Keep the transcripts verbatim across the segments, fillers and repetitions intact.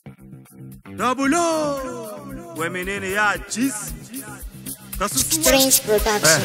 Double O, wai menene ya jis? Strange Production.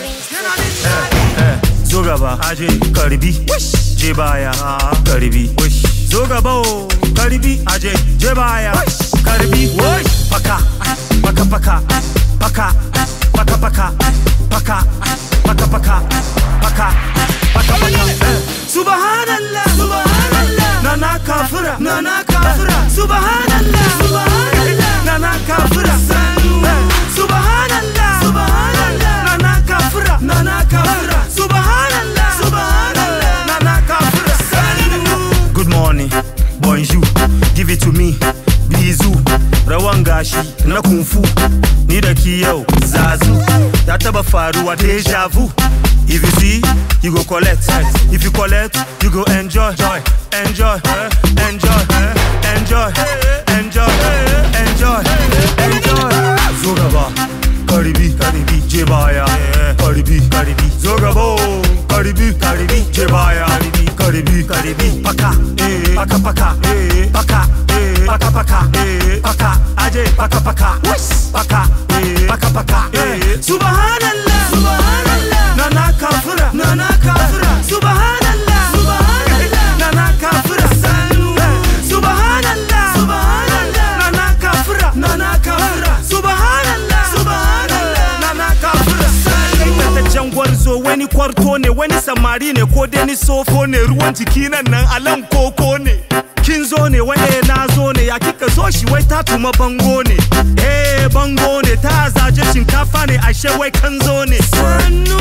Zo gaba, aje karbi, je baya, karbi. Zo gaba, karbi, aje je baya, karbi. Paka, paka paka, paka, paka paka, paka, paka paka, paka, paka paka. Subhanallah, subhanallah, nana kafira, nana kafira. Subhanallah, subhanallah, nana kafira. Subhanallah, subhanallah, nana kafira, nana kafira. Subhanallah, subhanallah, nana kafira. Good morning, bonjour, give it to me, bizu. Rawan gashi na kung fu, ni da ki yau zazu. Ya taba faruwa deja vu. If you see, you go collect. If you collect, you go enjoy, enjoy, enjoy, enjoy, enjoy, enjoy, enjoy. Zogaba, karibi, karibi, jebaya, karibi, karibi. Zogabo, karibi, karibi, jebaya, karibi, karibi. Paka, paka, paka, paka, paka, paka, paka, aje, paka, paka, paka, paka, paka. Subhanallah, subhanallah, nana kafira, nana kafira. Subhanallah, subhanallah, nana kafira. Subhanallah, subhanallah, nana kafira, nana kafira. Subhanallah, subhanallah, nana kafira. Ina ta jangwar zo wani kwarto ne, wani samari ne ko dai ni sofo ne, ruwan jiki nan nan alan koko ne. Kin zo ne wai na zo ne, ya kika zo shi wai ta tuma bango ne. Eh bango ne, ta zaje shinkafa ne, ashe wai kan zo ne. Sannu.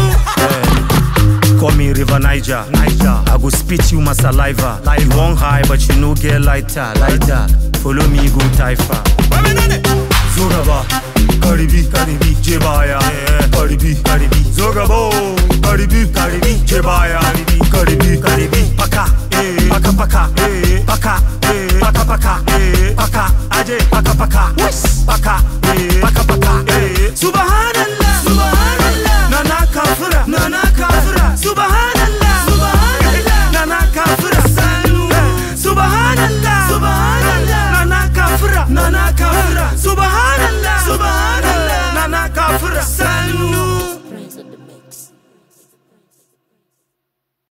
Call me River Niger, Niger. I go spit you my saliva. You want high but you no get lighter, lighter. Follow me go Taifa. Zogaba, karibi, karibi, jebaya, karibi, karibi. Zogabo, karibi, karibi, jebaya, karibi, karibi. Paka, paka, paka, paka, paka, paka, paka, aje, paka, paka, paka.